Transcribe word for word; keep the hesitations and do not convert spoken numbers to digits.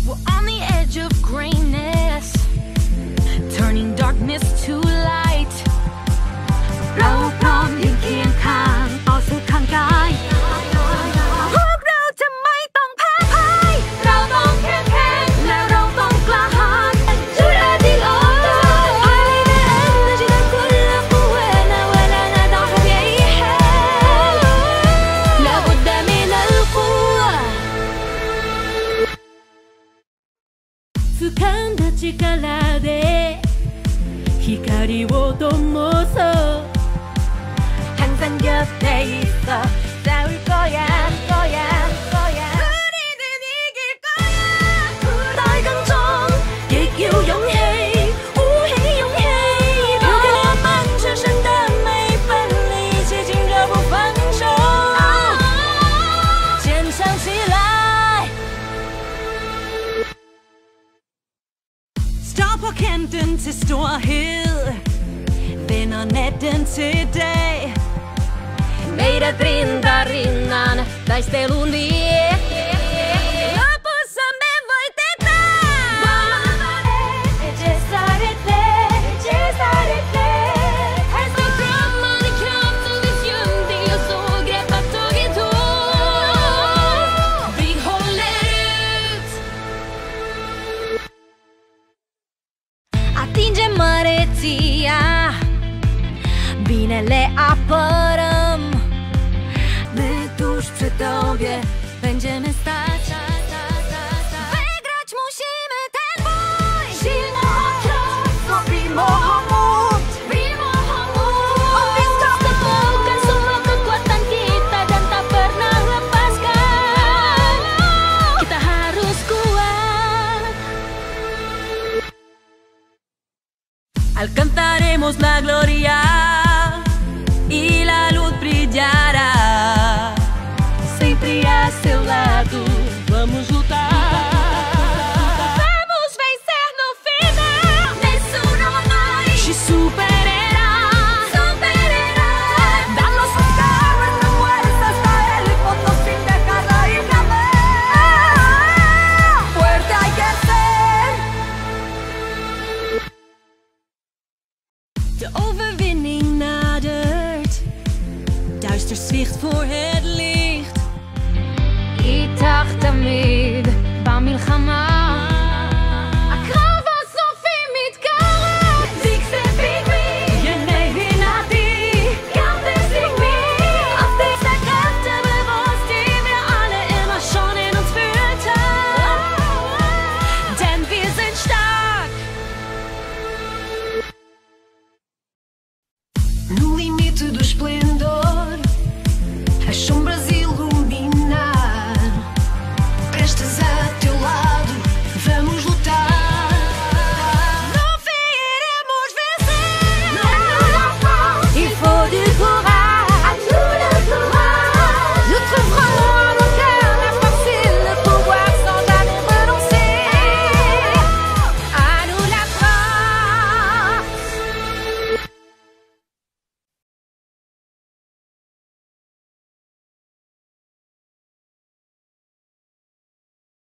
We're on the edge of greatness, turning darkness to light. เราพร้อมยืนเคียงข้างต่อสู้ข้างกายพวกเราจะไม่ต้องแพ้พ่ายเราต้องเข้มแข็งและเราต้องกล้าหาญ جرأة الأبطال علينا أن نجد كل قوتنا ولا نضعف بأي حال لابد من القوة 掴んだ力で光を灯そう항상 곁에 있어 싸울 거야 거야 거야 우리는 이길 거야大강中亦要勇氣鼓起勇氣如果我們全身的每分力一起緊着不放手堅強起來 Stop och kanten till Ståhill Vinna natten today Meidät rinta rinnan taistelun vie Lopussa me voitetaan Ecesarete, ecesarete Här står drömmar i kraftens ljumdi och så greppat taget hårt Vi håller ut Atinge măreția Binele apărăm tuż przy tobie będziemy stać Wygrać musimy ten bój Silna okrop, słabimo homut Bimo homut Opiskas tepukan semua kekuatan kita Dan tak pernah lepaskan Kita harus kuat Alcanzaremos la gloria Y la luz brillará Sempre a seu lado Vamos lutar Vamos vencer no final Nessuno mai ci supererà Supererà Das nossas garras não mueres hasta el fondo Sin dejarla ir jamás Fuerte hay que ser De overwinning nadert Duister zwicht voor het licht איתך תמיד במלחמה הקרב הסופי מתקרב Big step, big win ימי בינתי גם תשיג בי Auf dieser Karte bewusst die wir alle immer schon in uns fühlten Denn wir sind stark No limite do esplendor As sombras e